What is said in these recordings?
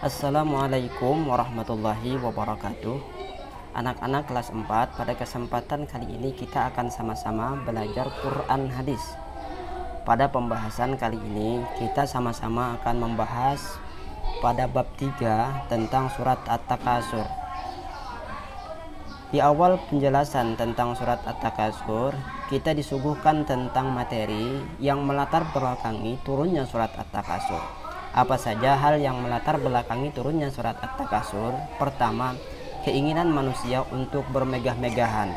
Assalamualaikum warahmatullahi wabarakatuh. Anak-anak kelas 4, pada kesempatan kali ini kita akan sama-sama belajar Quran hadis. Pada pembahasan kali ini kita sama-sama akan membahas pada bab 3 tentang surat At-Takasur. Di awal penjelasan tentang surat At-Takasur, kita disuguhkan tentang materi yang melatar belakangi turunnya surat At-Takasur. Apa saja hal yang melatar belakangi turunnya surat At-Takasur? Pertama, keinginan manusia untuk bermegah-megahan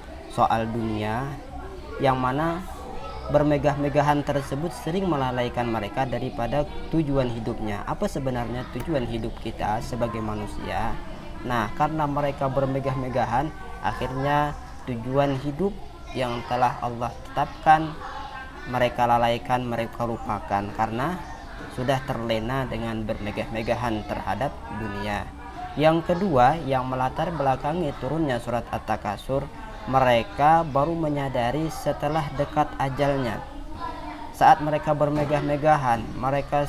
soal dunia, yang mana bermegah-megahan tersebut sering melalaikan mereka daripada tujuan hidupnya. Apa sebenarnya tujuan hidup kita sebagai manusia? Nah, karena mereka bermegah-megahan, akhirnya tujuan hidup yang telah Allah tetapkan mereka lalaikan, mereka lupakan karena sudah terlena dengan bermegah-megahan terhadap dunia. Yang kedua, yang melatar belakangi turunnya surat At-Takasur, mereka baru menyadari setelah dekat ajalnya. Saat mereka bermegah-megahan, mereka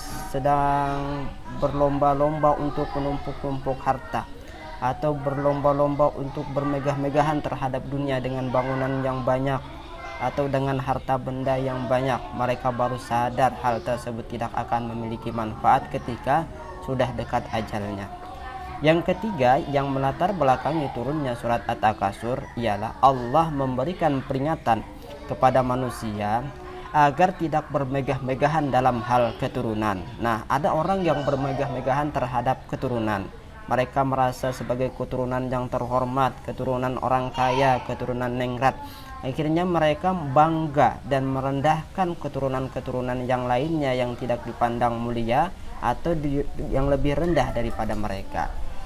sedang berlomba-lomba untuk menumpuk-numpuk harta, atau berlomba-lomba untuk bermegah-megahan terhadap dunia dengan bangunan yang banyak atau dengan harta benda yang banyak. Mereka baru sadar hal tersebut tidak akan memiliki manfaat ketika sudah dekat ajalnya. Yang ketiga, yang melatar belakangi turunnya surat At-Takasur ialah Allah memberikan peringatan kepada manusia agar tidak bermegah-megahan dalam hal keturunan. Nah, ada orang yang bermegah-megahan terhadap keturunan. Mereka merasa sebagai keturunan yang terhormat, keturunan orang kaya, keturunan ningrat. Akhirnya mereka bangga dan merendahkan keturunan-keturunan yang lainnya yang tidak dipandang mulia atau yang lebih rendah daripada mereka.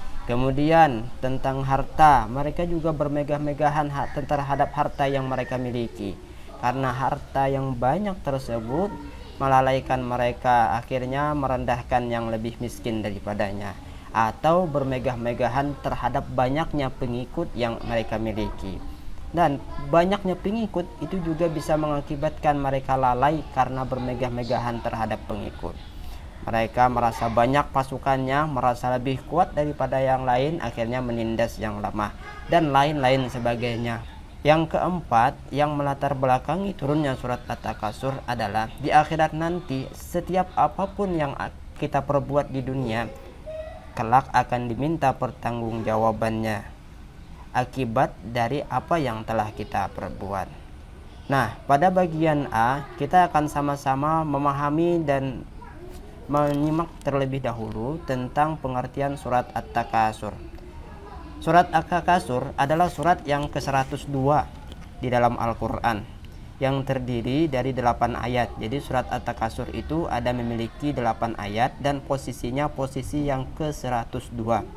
Kemudian tentang harta, mereka juga bermegah-megahan terhadap harta yang mereka miliki. Karena harta yang banyak tersebut melalaikan mereka, akhirnya merendahkan yang lebih miskin daripadanya, atau bermegah-megahan terhadap banyaknya pengikut yang mereka miliki. Dan banyaknya pengikut itu juga bisa mengakibatkan mereka lalai karena bermegah-megahan terhadap pengikut. Mereka merasa banyak pasukannya, merasa lebih kuat daripada yang lain, akhirnya menindas yang lemah, dan lain-lain sebagainya. Yang keempat, yang melatar belakangi turunnya surat At-Takasur adalah di akhirat nanti, setiap apapun yang kita perbuat di dunia kelak akan diminta pertanggungjawabannya akibat dari apa yang telah kita perbuat. Nah, pada bagian A kita akan sama-sama memahami dan menyimak terlebih dahulu tentang pengertian surat At-Takasur. Surat At-Takasur adalah surat yang ke-102 di dalam Al-Quran, yang terdiri dari 8 ayat. Jadi surat At-Takasur itu ada memiliki 8 ayat dan posisinya posisi yang ke-102.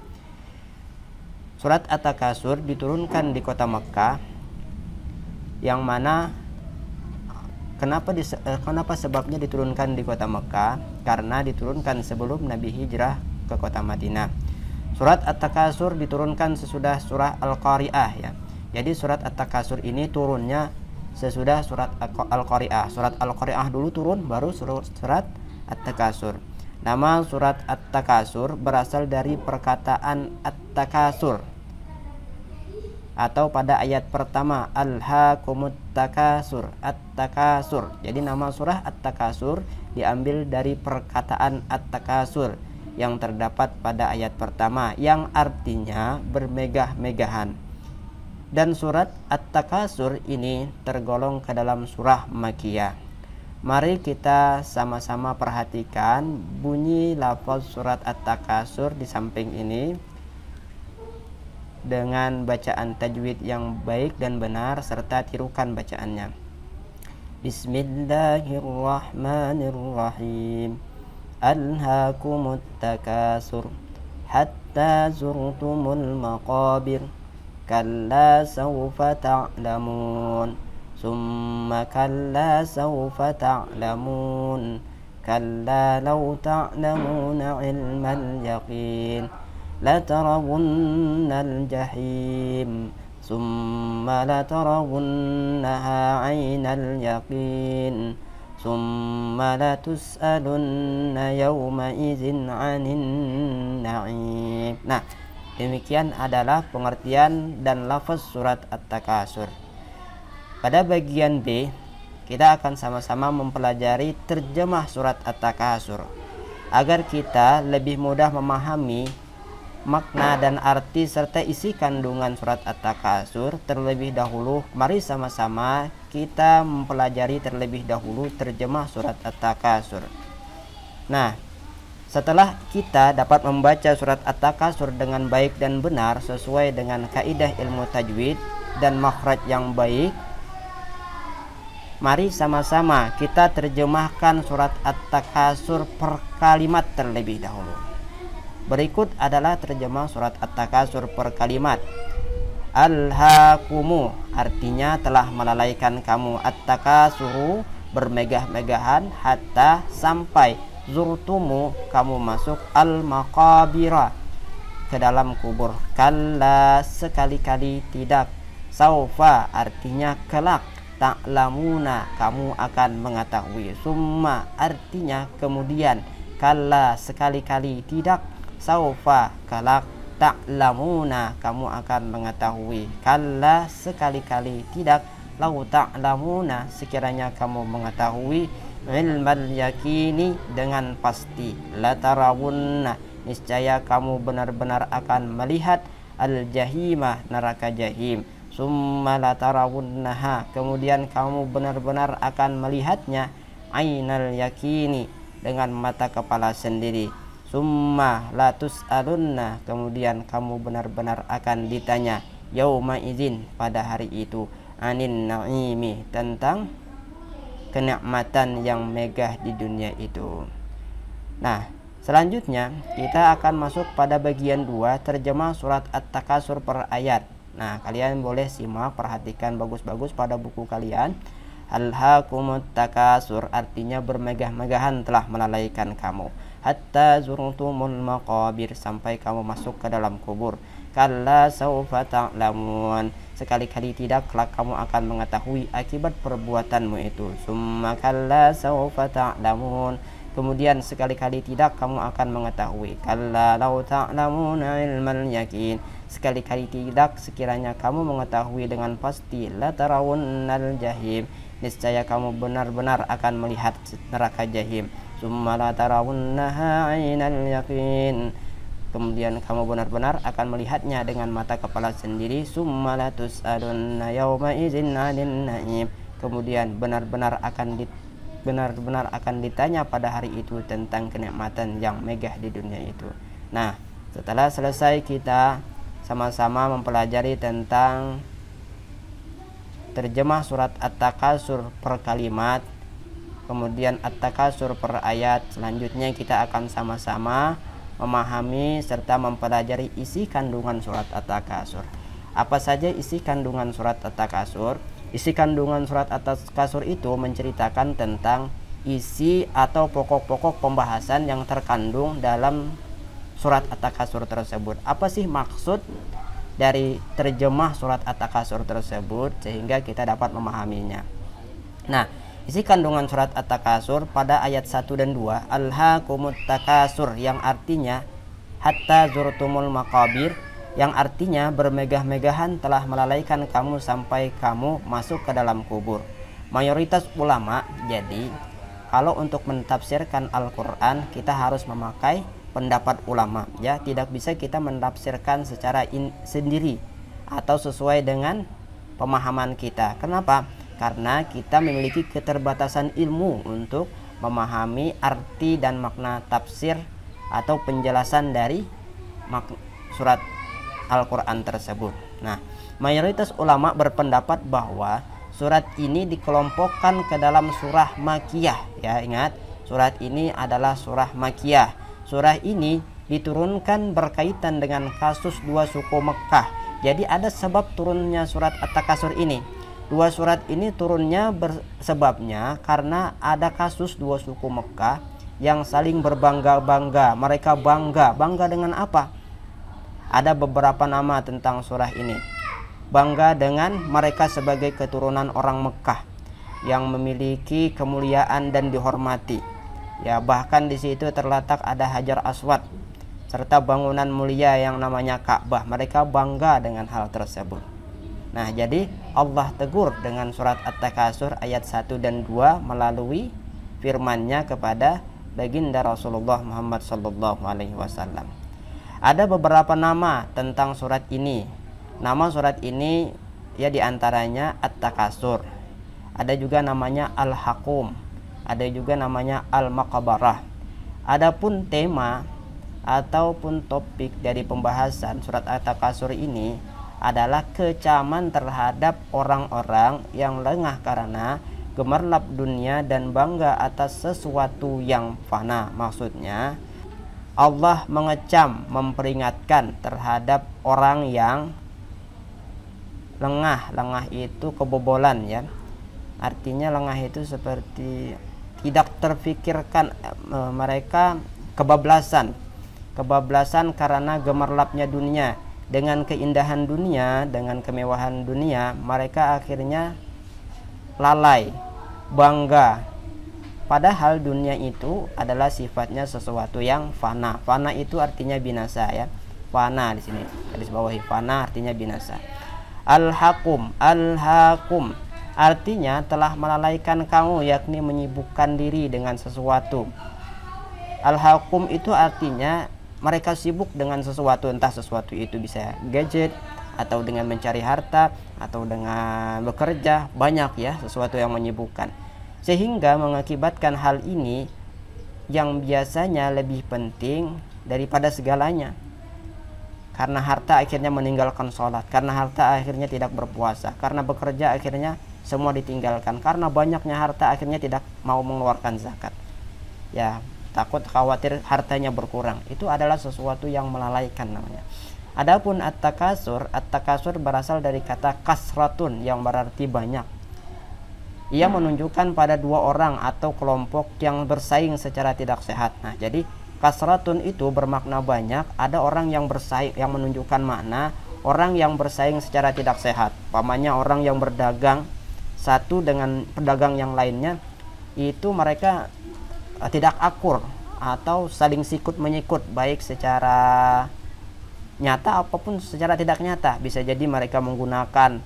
Surat At-Takasur diturunkan di kota Mekah, yang mana kenapa sebabnya diturunkan di kota Mekah? Karena diturunkan sebelum Nabi hijrah ke kota Madinah. Surat At-Takasur diturunkan sesudah surah Al-Qari'ah ya. Jadi surat At-Takasur ini turunnya sesudah surat Al-Qari'ah. Surat Al-Qari'ah dulu turun, baru surat At-Takasur. Nama surat At-Takasur berasal dari perkataan At-Takasur, atau pada ayat pertama Alhaakumut Takasur, At-Takasur. Jadi nama surah At-Takasur diambil dari perkataan At-Takasur yang terdapat pada ayat pertama, yang artinya bermegah-megahan. Dan surat At-Takasur ini tergolong ke dalam surah Makkiyah. Mari kita sama-sama perhatikan bunyi lafaz surat At-Takasur di samping ini dengan bacaan tajwid yang baik dan benar serta tirukan bacaannya. Bismillahirrahmanirrahim. Alhaakumut takasur hatta zurtumul maqabir kalla sawfa ta'lamun summa kalla sawfa ta'lamun kalla law ta'lamuna ilmal yaqin latarawunnal jahim summa latarawunnaha 'ainal yaqin summa latus'alunna yawma'idzin 'anin na'im. Nah, demikian adalah pengertian dan lafaz surat At-Takasur. Pada bagian B, kita akan sama-sama mempelajari terjemah surat At-Takasur agar kita lebih mudah memahami makna dan arti serta isi kandungan surat At-Takasur. Terlebih dahulu, mari sama-sama kita mempelajari terlebih dahulu terjemah surat At-Takasur. Nah, setelah kita dapat membaca surat At-Takasur dengan baik dan benar sesuai dengan kaidah ilmu tajwid dan makhraj yang baik, mari sama-sama kita terjemahkan surat At-Takasur per kalimat terlebih dahulu. Berikut adalah terjemah surat At-Takasur per kalimat. Alhaakumu artinya telah melalaikan kamu, At-Takasuru bermegah-megahan, hatta sampai, zurtumu kamu masuk, al-maqabira ke dalam kubur, kalla sekali-kali tidak, saufa artinya kelak, ta'lamuna kamu akan mengetahui, summa artinya kemudian, kalla sekali-kali tidak, saufa kelak, ta'lamuna kamu akan mengetahui, kalla sekali-kali tidak, lau ta'lamuna sekiranya kamu mengetahui, ilmal yakini dengan pasti, latarawunna niscaya kamu benar-benar akan melihat, al-jahimah neraka jahim, summa latarawunnaha kemudian kamu benar-benar akan melihatnya, ainal yakini dengan mata kepala sendiri, summa latus'alunna kemudian kamu benar-benar akan ditanya, yauma idzin pada hari itu, anin na'imi tentang kenikmatan yang megah di dunia itu. Nah, selanjutnya kita akan masuk pada bagian 2 terjemah surat At-Takasur per ayat. Nah, kalian boleh simak, perhatikan bagus-bagus pada buku kalian. Alhaakumut takasur artinya bermegah-megahan telah melalaikan kamu, hatta zurtumul maqabir sampai kamu masuk ke dalam kubur, kalla saufa ta'lamun sekali-kali tidak kelak kamu akan mengetahui akibat perbuatanmu itu, summa kalla saufa ta'lamun kemudian sekali-kali tidak kamu akan mengetahui, kalla lau ta'lamuna ilmal yakin sekali-kali tidak sekiranya kamu mengetahui dengan pasti, latarawunnal jahim niscaya kamu benar-benar akan melihat neraka jahim, summa latarawunnaha ainal yakin kemudian kamu benar-benar akan melihatnya dengan mata kepala sendiri, summa latus'alunna yauma idzin 'anil na'im kemudian benar-benar akan ditanya pada hari itu tentang kenikmatan yang megah di dunia itu. Nah, setelah selesai kita sama-sama mempelajari tentang terjemah surat At-Takasur per kalimat, kemudian At-Takasur per ayat, selanjutnya kita akan sama-sama memahami serta mempelajari isi kandungan surat At-Takasur. Apa saja isi kandungan surat At-Takasur? Isi kandungan surat At-Takasur itu menceritakan tentang isi atau pokok-pokok pembahasan yang terkandung dalam surat At-Takasur tersebut. Apa sih maksud dari terjemah surat At-Takasur tersebut sehingga kita dapat memahaminya. Nah, isi kandungan surat At-Takasur pada ayat 1 dan 2, alhaakumut takasur yang artinya hatta zurtumul maqabir yang artinya bermegah-megahan telah melalaikan kamu sampai kamu masuk ke dalam kubur. Mayoritas ulama, jadi kalau untuk mentafsirkan Al-Quran kita harus memakai pendapat ulama, ya, tidak bisa kita menafsirkan secara sendiri atau sesuai dengan pemahaman kita. Kenapa? Karena kita memiliki keterbatasan ilmu untuk memahami arti dan makna tafsir atau penjelasan dari surat Al-Quran tersebut. Nah, mayoritas ulama berpendapat bahwa surat ini dikelompokkan ke dalam surah Makkiyah, ya, ingat, surat ini adalah surah Makkiyah. Surah ini diturunkan berkaitan dengan kasus dua suku Mekah. Jadi ada sebab turunnya surat At-Takasur ini. Dua surat ini turunnya sebabnya karena ada kasus dua suku Mekah yang saling berbangga-bangga. Mereka bangga dengan apa? Ada beberapa nama tentang surah ini. Bangga dengan mereka sebagai keturunan orang Mekah. yang memiliki kemuliaan dan dihormati. Ya, bahkan di situ terletak ada Hajar Aswad serta bangunan mulia yang namanya Ka'bah. Mereka bangga dengan hal tersebut. Nah, jadi Allah tegur dengan surat At-Takasur ayat 1 dan 2 melalui firman-Nya kepada baginda Rasulullah Muhammad SAW. Ada beberapa nama tentang surat ini. Nama surat ini ya diantaranya At-Takasur. Ada juga namanya Al-Hakum. Ada juga namanya Al-Maqabarah. Adapun tema ataupun topik dari pembahasan surat At-Takasur ini adalah kecaman terhadap orang-orang yang lengah karena gemerlap dunia dan bangga atas sesuatu yang fana. Maksudnya Allah mengecam, memperingatkan terhadap orang yang lengah. Lengah itu kebobolan ya. Artinya lengah itu seperti tidak terfikirkan, mereka kebablasan. Kebablasan karena gemerlapnya dunia. Dengan keindahan dunia, dengan kemewahan dunia, mereka akhirnya lalai, bangga. Padahal dunia itu adalah sifatnya sesuatu yang fana. Fana itu artinya binasa ya. Fana di sini garis bawahi, fana artinya binasa. Al-Hakum, Al-Hakum artinya telah melalaikan kamu, yakni menyibukkan diri dengan sesuatu. Al-Hakum itu artinya mereka sibuk dengan sesuatu, entah sesuatu itu bisa gadget atau dengan mencari harta atau dengan bekerja, banyak ya sesuatu yang menyibukkan, sehingga mengakibatkan hal ini yang biasanya lebih penting daripada segalanya. Karena harta akhirnya meninggalkan sholat, karena harta akhirnya tidak berpuasa, karena bekerja akhirnya semua ditinggalkan, karena banyaknya harta akhirnya tidak mau mengeluarkan zakat ya, takut khawatir hartanya berkurang. Itu adalah sesuatu yang melalaikan namanya. Adapun At-Takasur, At-Takasur berasal dari kata kasratun yang berarti banyak. Ia menunjukkan pada dua orang atau kelompok yang bersaing secara tidak sehat. Nah, jadi kasratun itu bermakna banyak. Ada orang yang bersaing, yang menunjukkan makna orang yang bersaing secara tidak sehat. Pamannya orang yang berdagang satu dengan pedagang yang lainnya, itu mereka tidak akur atau saling sikut menyikut, baik secara nyata apapun secara tidak nyata. Bisa jadi mereka menggunakan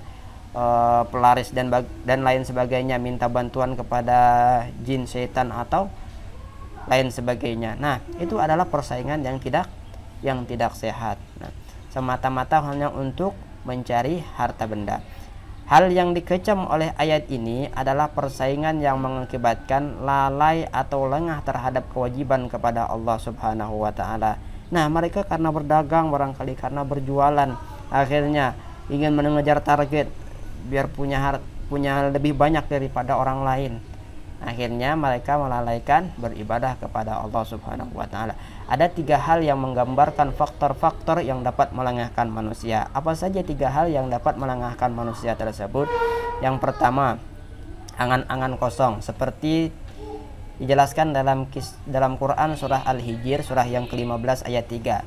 pelaris dan lain sebagainya, minta bantuan kepada jin, setan atau lain sebagainya. Nah, itu adalah persaingan yang tidak sehat. Nah, semata-mata hanya untuk mencari harta benda. Hal yang dikecam oleh ayat ini adalah persaingan yang mengakibatkan lalai atau lengah terhadap kewajiban kepada Allah Subhanahu wa Ta'ala. Nah, mereka karena berdagang, barangkali karena berjualan, akhirnya ingin mengejar target biar punya lebih banyak daripada orang lain. Akhirnya mereka melalaikan beribadah kepada Allah Subhanahu wa Ta'ala. Ada 3 hal yang menggambarkan faktor-faktor yang dapat melengahkan manusia. Apa saja 3 hal yang dapat melengahkan manusia tersebut? Yang pertama, angan-angan kosong, seperti dijelaskan dalam Quran surah Al-Hijr, surah yang ke-15 ayat 3.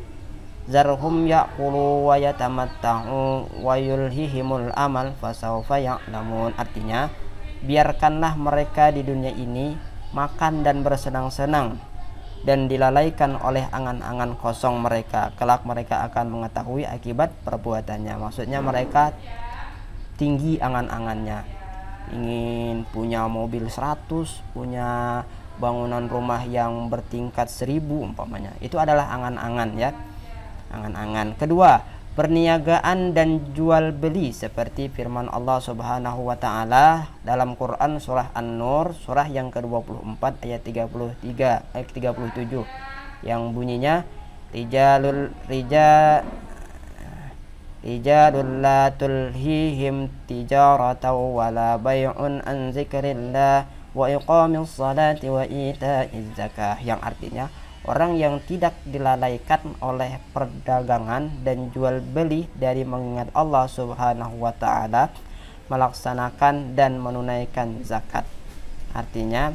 Zarhum ya'kulu wa yatamatta'u wa yulhihimul amal fasawfa ya'lamun. Artinya, biarkanlah mereka di dunia ini makan dan bersenang-senang dan dilalaikan oleh angan-angan kosong mereka. Kelak mereka akan mengetahui akibat perbuatannya. Maksudnya mereka tinggi angan-angannya, ingin punya mobil 100, punya bangunan rumah yang bertingkat 1000 umpamanya. Itu adalah angan-angan ya, angan-angan. Kedua, perniagaan dan jual beli, seperti firman Allah Subhanahu wa Ta'ala dalam Quran surah An-Nur, surah yang ke-24 ayat 37 yang bunyinya rijalul la tulhihim tijaratan wala bay'un an zikrillah wa iqamis salati wa ita'iz zakah, yang artinya orang yang tidak dilalaikan oleh perdagangan dan jual beli dari mengingat Allah Subhanahu wa Ta'ala, melaksanakan dan menunaikan zakat. Artinya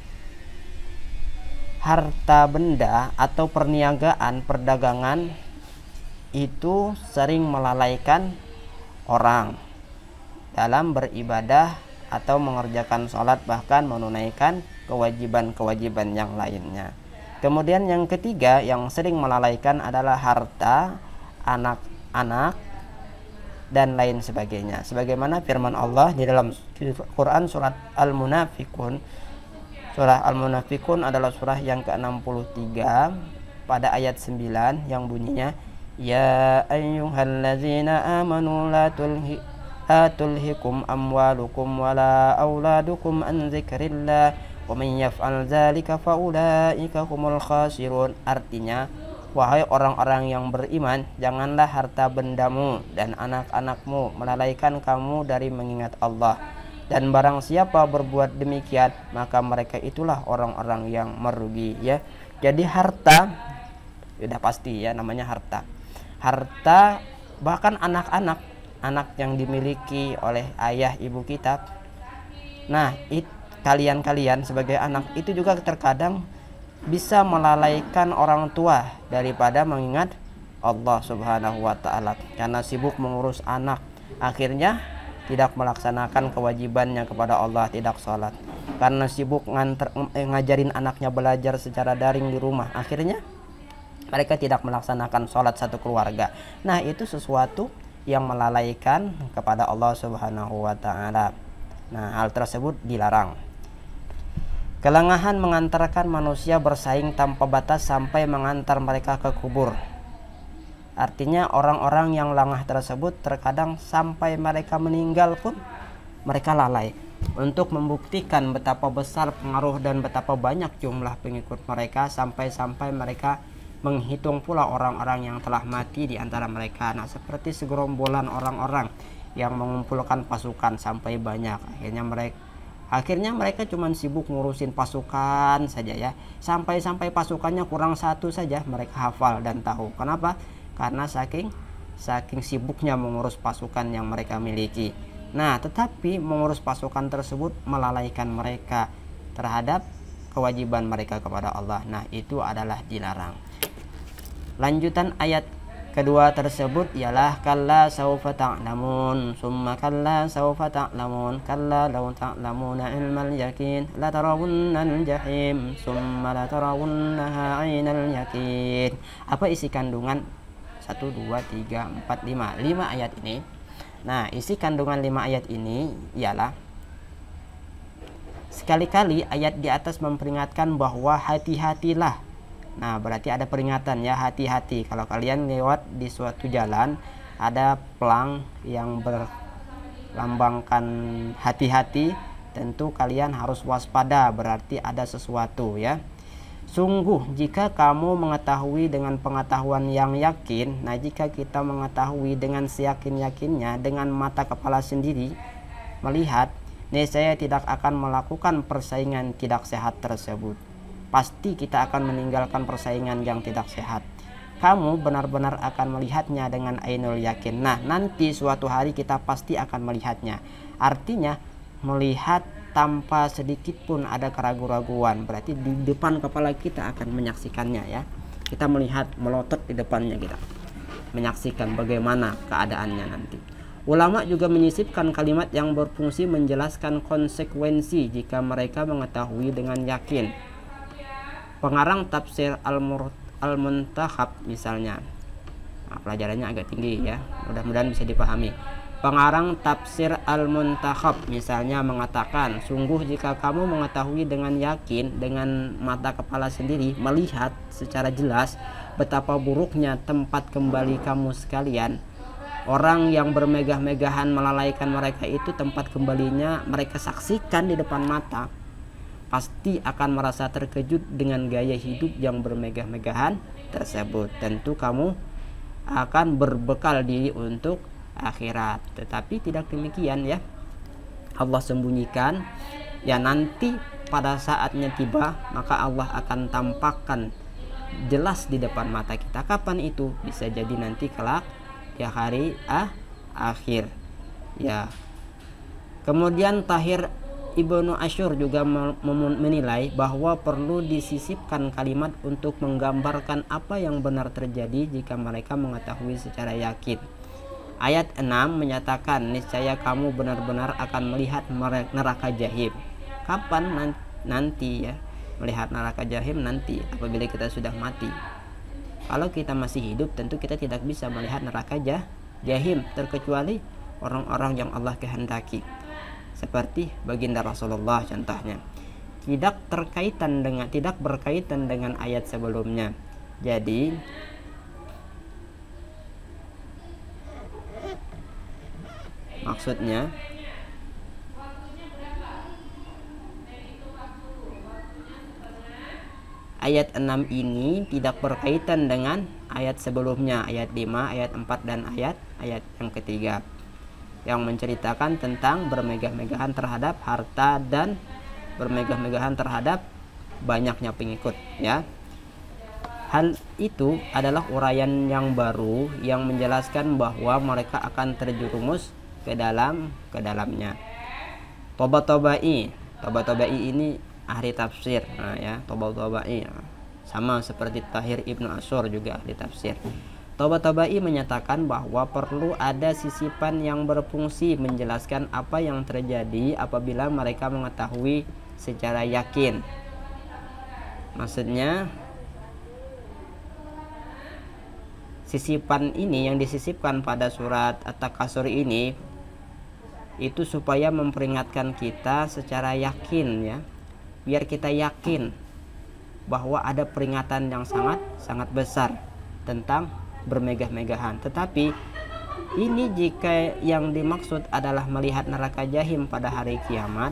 harta benda atau perniagaan, perdagangan itu sering melalaikan orang dalam beribadah atau mengerjakan sholat, bahkan menunaikan kewajiban-kewajiban yang lainnya. Kemudian yang ketiga yang sering melalaikan adalah harta, anak-anak, dan lain sebagainya. Sebagaimana firman Allah di dalam Quran surat Al-Munafiqun. Surah Al-Munafiqun adalah surah yang ke-63 pada ayat 9 yang bunyinya, Ya ayyuhallazina amanu la tulhikum amwalukum wala auladukum an dzikrillah wa man yaf'al dzalika faulaika humul khasirun. Artinya, wahai orang-orang yang beriman, janganlah harta bendamu dan anak-anakmu melalaikan kamu dari mengingat Allah. Dan barang siapa berbuat demikian, maka mereka itulah orang-orang yang merugi, ya. Jadi harta sudah pasti ya, namanya harta. Harta, bahkan anak-anak yang dimiliki oleh ayah ibu kita. Nah, kalian sebagai anak itu juga terkadang bisa melalaikan orang tua daripada mengingat Allah Subhanahu wa taala, karena sibuk mengurus anak, akhirnya tidak melaksanakan kewajibannya kepada Allah, tidak sholat. Karena sibuk ngajarin anaknya belajar secara daring di rumah, akhirnya mereka tidak melaksanakan sholat satu keluarga. Nah, itu sesuatu yang melalaikan kepada Allah Subhanahu wa ta'ala. Nah, hal tersebut dilarang. Kelengahan mengantarkan manusia bersaing tanpa batas sampai mengantar mereka ke kubur. Artinya orang-orang yang lengah tersebut terkadang sampai mereka meninggal pun mereka lalai untuk membuktikan betapa besar pengaruh dan betapa banyak jumlah pengikut mereka, sampai-sampai mereka menghitung pula orang-orang yang telah mati di antara mereka. Nah, seperti segerombolan orang-orang yang mengumpulkan pasukan sampai banyak, akhirnya mereka cuma sibuk ngurusin pasukan saja ya, sampai-sampai pasukannya kurang satu saja mereka hafal dan tahu. Kenapa? Karena saking sibuknya mengurus pasukan yang mereka miliki. Nah, tetapi mengurus pasukan tersebut melalaikan mereka terhadap kewajiban mereka kepada Allah. Nah, itu adalah dilarang. Lanjutan ayat kedua tersebut ialah kalla saufa ta'lamun summa kalla saufa ta'lamun kalla law ta'lamuna ilmal yakin la tarawunnal jahim summa la tarawunnaha 'ainal yakin. Apa isi kandungan 1 2 3 4 5 ayat ini? Nah, isi kandungan 5 ayat ini ialah sekali-kali ayat di atas memperingatkan bahwa hati-hatilah. Nah, berarti ada peringatan ya, hati-hati. Kalau kalian lewat di suatu jalan, ada pelang yang berlambangkan hati-hati, tentu kalian harus waspada, berarti ada sesuatu ya. Sungguh jika kamu mengetahui dengan pengetahuan yang yakin, nah jika kita mengetahui dengan seyakin-yakinnya dengan mata kepala sendiri, melihat, saya tidak akan melakukan persaingan tidak sehat tersebut. Pasti kita akan meninggalkan persaingan yang tidak sehat. Kamu benar-benar akan melihatnya dengan ainul yakin. Nah, nanti suatu hari kita pasti akan melihatnya. Artinya melihat tanpa sedikit pun ada keraguan-raguan. Berarti di depan kepala kita akan menyaksikannya ya. Kita melihat melotot di depannya kita, menyaksikan bagaimana keadaannya nanti. Ulama juga menyisipkan kalimat yang berfungsi menjelaskan konsekuensi jika mereka mengetahui dengan yakin. Pengarang tafsir Al-Muntakhab misalnya, nah, pelajarannya agak tinggi ya, mudah-mudahan bisa dipahami. Pengarang tafsir Al-Muntakhab misalnya mengatakan, sungguh jika kamu mengetahui dengan yakin, dengan mata kepala sendiri, melihat secara jelas betapa buruknya tempat kembali kamu sekalian, orang yang bermegah-megahan melalaikan mereka itu tempat kembalinya mereka saksikan di depan mata, pasti akan merasa terkejut dengan gaya hidup yang bermegah-megahan tersebut. Tentu kamu akan berbekal diri untuk akhirat. Tetapi tidak demikian ya, Allah sembunyikan ya, nanti pada saatnya tiba maka Allah akan tampakkan jelas di depan mata kita. Kapan itu? Bisa jadi nanti kelak ya, hari akhir ya. Kemudian Tahir Ibnu Asyur juga menilai bahwa perlu disisipkan kalimat untuk menggambarkan apa yang benar terjadi jika mereka mengetahui secara yakin. Ayat 6 menyatakan niscaya kamu benar-benar akan melihat neraka jahim. Kapan? Nanti ya. Melihat neraka jahim nanti apabila kita sudah mati. Kalau kita masih hidup tentu kita tidak bisa melihat neraka jahim, terkecuali orang-orang yang Allah kehendaki. Seperti baginda Rasulullah contohnya. Tidak berkaitan dengan ayat sebelumnya. Jadi maksudnya ayat 6 ini tidak berkaitan dengan ayat sebelumnya, ayat 5, ayat 4 dan ayat yang ketiga yang menceritakan tentang bermegah-megahan terhadap harta dan bermegah-megahan terhadap banyaknya pengikut ya. Hal itu adalah uraian yang baru yang menjelaskan bahwa mereka akan terjerumus ke dalamnya. Tabatabai ini ahli tafsir. Nah ya, Tabatabai sama seperti Tahir Ibnu Asyur juga ahli tafsir. Tabatabai menyatakan bahwa perlu ada sisipan yang berfungsi menjelaskan apa yang terjadi apabila mereka mengetahui secara yakin. Maksudnya sisipan ini yang disisipkan pada surat At-Takasur ini itu supaya memperingatkan kita secara yakin ya, biar kita yakin bahwa ada peringatan yang sangat besar tentang bermegah-megahan. Tetapi ini jika yang dimaksud adalah melihat neraka jahim pada hari kiamat,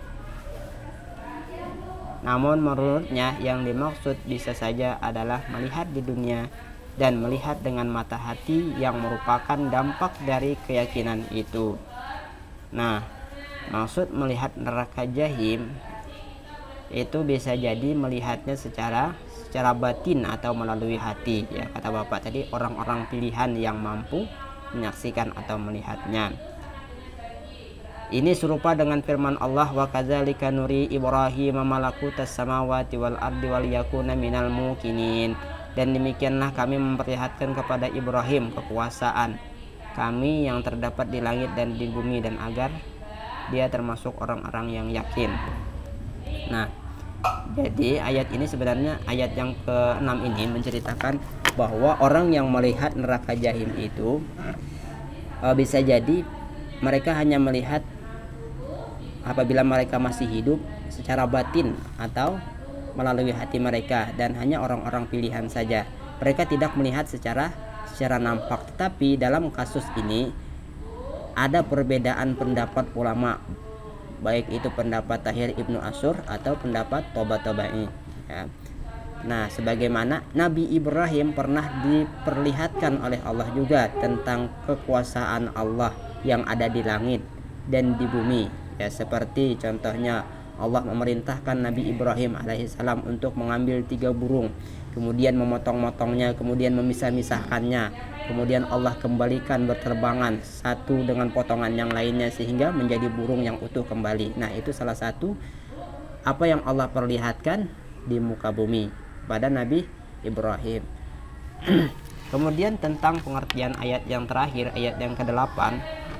namun menurutnya yang dimaksud bisa saja adalah melihat di dunia dan melihat dengan mata hati yang merupakan dampak dari keyakinan itu. Nah, maksud melihat neraka jahim itu bisa jadi melihatnya secara batin atau melalui hati ya, kata Bapak tadi, orang-orang pilihan yang mampu menyaksikan atau melihatnya. Ini serupa dengan firman Allah, wa kadzalika nuri Ibrahim malakutas samawati wal ardi wal yakuna minal muqinin. Dan demikianlah kami memperlihatkan kepada Ibrahim kekuasaan kami yang terdapat di langit dan di bumi, dan agar dia termasuk orang-orang yang yakin. Nah, jadi ayat ini sebenarnya, ayat yang ke-6 ini menceritakan bahwa orang yang melihat neraka jahim itu bisa jadi mereka hanya melihat apabila mereka masih hidup secara batin atau melalui hati mereka, dan hanya orang-orang pilihan saja. Mereka tidak melihat secara nampak. Tetapi dalam kasus ini ada perbedaan pendapat ulama, baik itu pendapat Tahir Ibnu Asyur atau pendapat Tabatabai ya. Nah, sebagaimana Nabi Ibrahim pernah diperlihatkan oleh Allah juga tentang kekuasaan Allah yang ada di langit dan di bumi ya, seperti contohnya Allah memerintahkan Nabi Ibrahim alaihissalam untuk mengambil 3 burung, kemudian memotong-motongnya, kemudian memisah-misahkannya, kemudian Allah kembalikan berterbangan satu dengan potongan yang lainnya sehingga menjadi burung yang utuh kembali. Nah, itu salah satu apa yang Allah perlihatkan di muka bumi pada Nabi Ibrahim. Kemudian tentang pengertian ayat yang terakhir, ayat yang ke-8,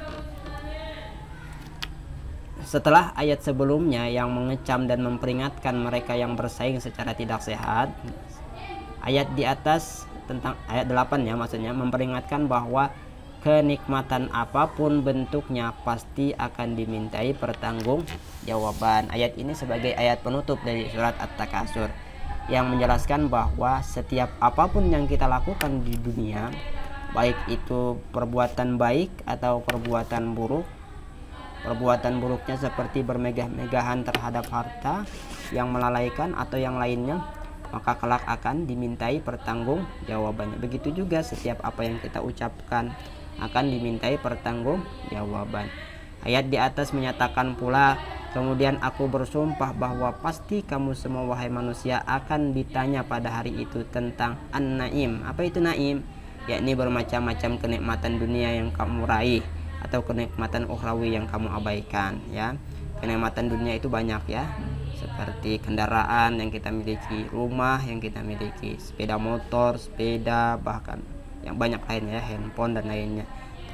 setelah ayat sebelumnya yang mengecam dan memperingatkan mereka yang bersaing secara tidak sehat, ayat di atas tentang ayat 8 ya, maksudnya memperingatkan bahwa kenikmatan apapun bentuknya pasti akan dimintai pertanggungjawaban. Ayat ini sebagai ayat penutup dari surat At-Takasur yang menjelaskan bahwa setiap apapun yang kita lakukan di dunia, baik itu perbuatan baik atau perbuatan buruk, perbuatan buruknya seperti bermegah-megahan terhadap harta yang melalaikan atau yang lainnya, maka kelak akan dimintai pertanggungjawabannya. Begitu juga setiap apa yang kita ucapkan akan dimintai pertanggungjawaban. Ayat di atas menyatakan pula, kemudian aku bersumpah bahwa pasti kamu semua wahai manusia akan ditanya pada hari itu tentang an-naim. Apa itu naim? Yakni bermacam-macam kenikmatan dunia yang kamu raih atau kenikmatan ukhrawi yang kamu abaikan ya. Kenikmatan dunia itu banyak ya, seperti kendaraan yang kita miliki, rumah yang kita miliki, sepeda motor, sepeda, bahkan yang banyak lainnya, handphone dan lainnya.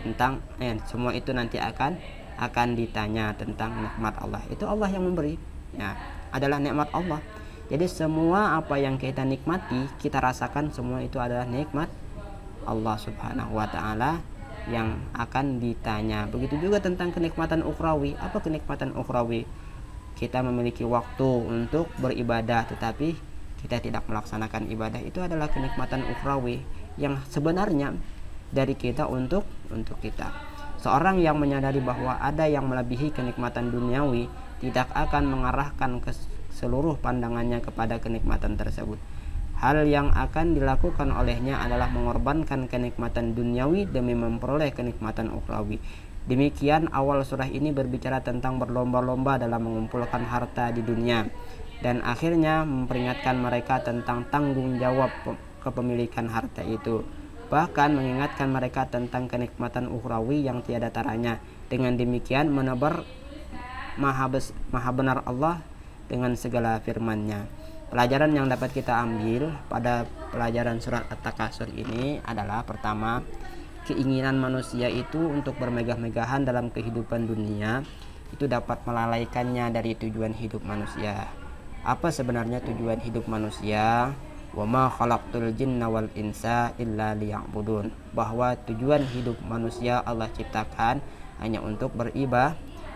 tentang semua itu nanti akan ditanya tentang nikmat Allah. Itu Allah yang memberi, ya, adalah nikmat Allah. Jadi semua apa yang kita nikmati, kita rasakan, semua itu adalah nikmat Allah Subhanahu wa taala yang akan ditanya. Begitu juga tentang kenikmatan ukhrawi. Apa kenikmatan ukhrawi? Kita memiliki waktu untuk beribadah tetapi kita tidak melaksanakan ibadah. Itu adalah kenikmatan ukhrawi yang sebenarnya dari kita untuk kita. Seorang yang menyadari bahwa ada yang melebihi kenikmatan duniawi tidak akan mengarahkan ke seluruh pandangannya kepada kenikmatan tersebut. Hal yang akan dilakukan olehnya adalah mengorbankan kenikmatan duniawi demi memperoleh kenikmatan ukhrawi. Demikian awal surah ini berbicara tentang berlomba-lomba dalam mengumpulkan harta di dunia, dan akhirnya memperingatkan mereka tentang tanggung jawab kepemilikan harta itu, bahkan mengingatkan mereka tentang kenikmatan ukhrawi yang tiada taranya. Dengan demikian menebar maha benar Allah dengan segala firman-Nya. Pelajaran yang dapat kita ambil pada pelajaran surat At-Takasur ini adalah, pertama, keinginan manusia itu untuk bermegah-megahan dalam kehidupan dunia itu dapat melalaikannya dari tujuan hidup manusia. Apa sebenarnya tujuan hidup manusia? Wa ma khalaqtul jinna wal insa illa liya'budun. Bahwa tujuan hidup manusia Allah ciptakan hanya untuk beribadah.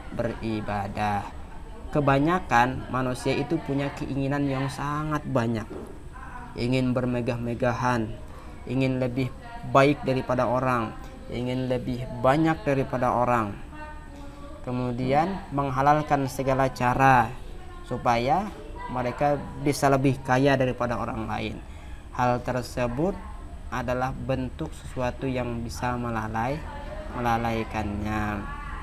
Kebanyakan manusia itu punya keinginan yang sangat banyak, ingin bermegah-megahan, ingin lebih baik daripada orang, ingin lebih banyak daripada orang, kemudian menghalalkan segala cara supaya mereka bisa lebih kaya daripada orang lain. Hal tersebut adalah bentuk sesuatu yang bisa melalaikannya.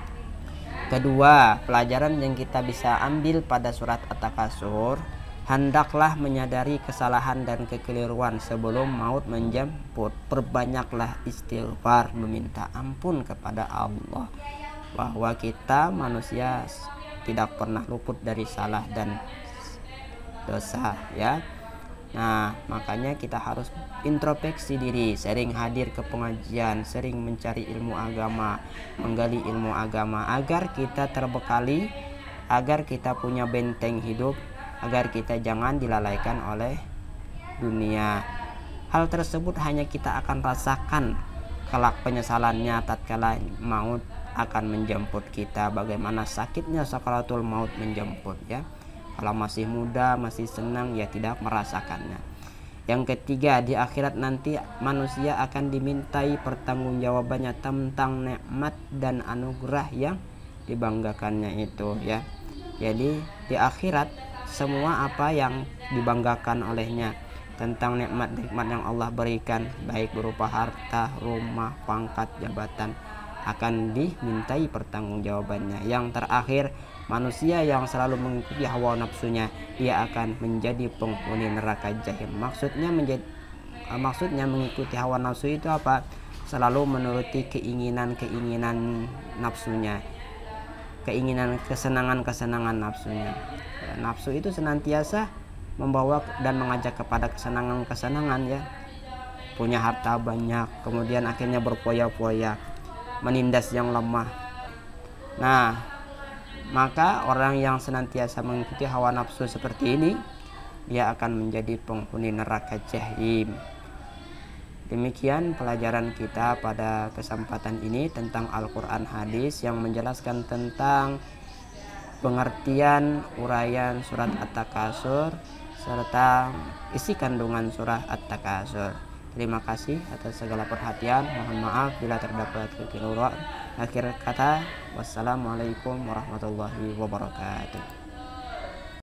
Kedua, pelajaran yang kita bisa ambil pada surat At-Takasur, hendaklah menyadari kesalahan dan kekeliruan sebelum maut menjemput. Perbanyaklah istighfar, meminta ampun kepada Allah, bahwa kita manusia tidak pernah luput dari salah dan dosa, ya. Nah, makanya kita harus introspeksi diri, sering hadir ke pengajian, sering mencari ilmu agama, menggali ilmu agama agar kita terbekali, agar kita punya benteng hidup, agar kita jangan dilalaikan oleh dunia. Hal tersebut hanya kita akan rasakan kelak penyesalannya tatkala maut akan menjemput kita. Bagaimana sakitnya sakaratul maut menjemput, ya. Kalau masih muda, masih senang, ya tidak merasakannya. Yang ketiga, di akhirat nanti manusia akan dimintai pertanggungjawabannya tentang nikmat dan anugerah yang dibanggakannya itu, ya. Jadi di akhirat semua apa yang dibanggakan olehnya tentang nikmat-nikmat yang Allah berikan, baik berupa harta, rumah, pangkat, jabatan, akan dimintai pertanggungjawabannya. Yang terakhir, manusia yang selalu mengikuti hawa nafsunya, dia akan menjadi penghuni neraka jahim. Maksudnya mengikuti hawa nafsu itu apa? Selalu menuruti keinginan nafsunya, keinginan kesenangan nafsunya. Nafsu itu senantiasa membawa dan mengajak kepada kesenangan, ya. Punya harta banyak, kemudian akhirnya berfoya-foya, menindas yang lemah. Nah, maka orang yang senantiasa mengikuti hawa nafsu seperti ini, dia akan menjadi penghuni neraka jahim. Demikian pelajaran kita pada kesempatan ini tentang Al-Quran hadis yang menjelaskan tentang pengertian uraian surat At-Takasur serta isi kandungan surah At-Takasur. Terima kasih atas segala perhatian. Mohon maaf bila terdapat kekeliruan. Akhir kata, wassalamualaikum warahmatullahi wabarakatuh.